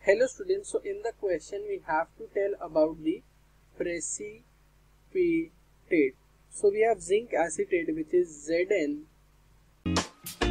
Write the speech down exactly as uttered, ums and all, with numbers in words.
Hello students, so in the question we have to tell about the precipitate. So we have zinc acetate which is Z N